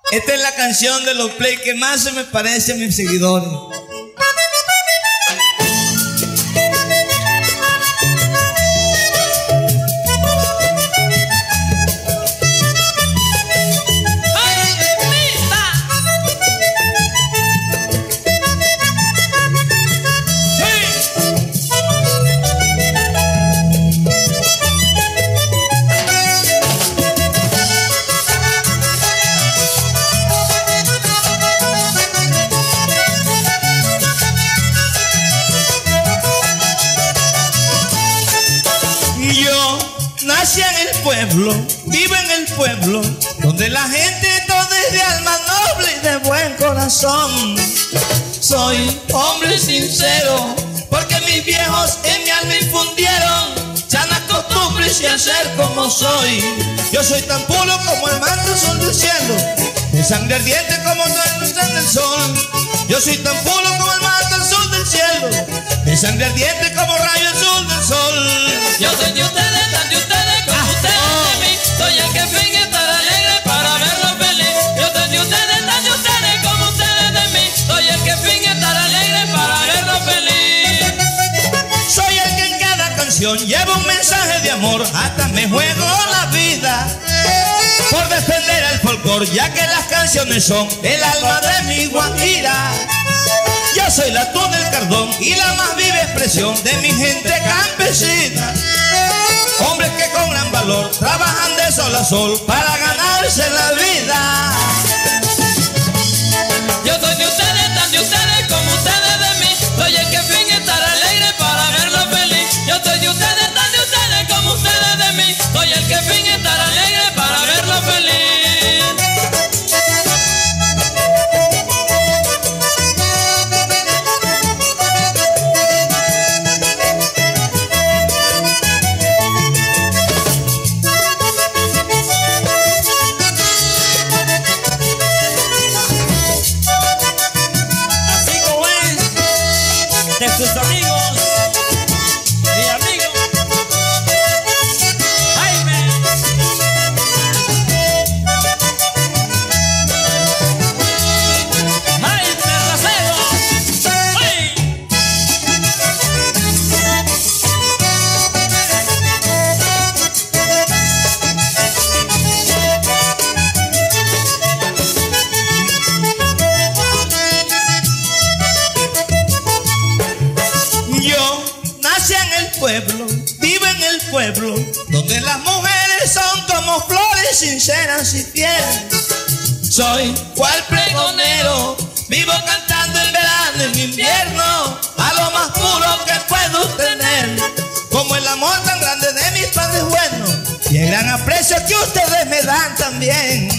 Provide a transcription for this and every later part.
Esta es la canción de los play que más se me parece a mis seguidores. Nací en el pueblo, vivo en el pueblo, donde la gente toda es de alma noble y de buen corazón. Soy hombre sincero, porque mis viejos en mi alma infundieron sanas costumbres y hacer como soy. Yo soy tan puro como el manto azul del cielo, de sangre ardiente como la luz del sol. Yo soy tan puro como el manto azul del cielo, de sangre ardiente como rayo azul del sol. Yo soy de ustedes, tan de ustedes como ustedes de mí. Soy el que finge estar alegre para verlos feliz. Yo soy de ustedes, tan de ustedes como ustedes de mí. Soy el que finge estar alegre para verlos feliz. Soy el que en cada canción lleva un mensaje de amor. Hasta me juego la vida por defender el folclor, ya que las canciones son el alma de mi guajira. Yo soy la tú del Cardón y la más viva expresión de mi gente campesina. Hombres que con gran valor trabajan de sol a sol para ganarse la vida. Yo soy de ustedes, tan de ustedes como ustedes de mí. Soy el que finge estar alegre para verlos feliz. Yo soy de ustedes, tan de ustedes como ustedes de mí. Soy el que finge estar alegre para verlos feliz. De sus amigos, mi amigo Jaime. Jaime Racero. Yo nací en el pueblo, vivo en el pueblo, donde las mujeres son como flores sinceras y fieles. Soy cual pregonero, vivo cantando en verano, en invierno, a lo más puro que puedo tener, como el amor tan grande de mis padres buenos y el gran aprecio que ustedes me dan también.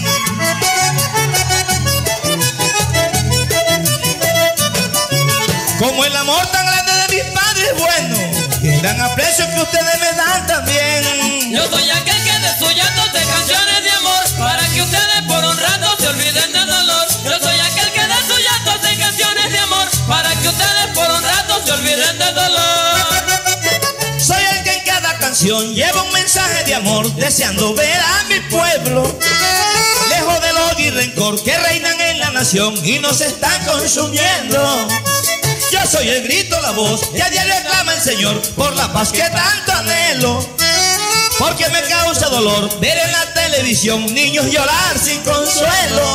Como el amor tan grande de mis padres buenos y el gran aprecio que ustedes me dan también. Yo soy aquel que de su llanto de canciones de amor, para que ustedes por un rato se olviden del dolor. Yo soy aquel que de su llanto de canciones de amor, para que ustedes por un rato se olviden del dolor. Soy el que en cada canción lleva un mensaje de amor, deseando ver a mi pueblo lejos del odio y rencor que reinan en la nación y nos están consumiendo. Yo soy el grito, la voz que a diario clama el Señor por la paz que tanto anhelo, porque me causa dolor ver en la televisión niños llorar sin consuelo.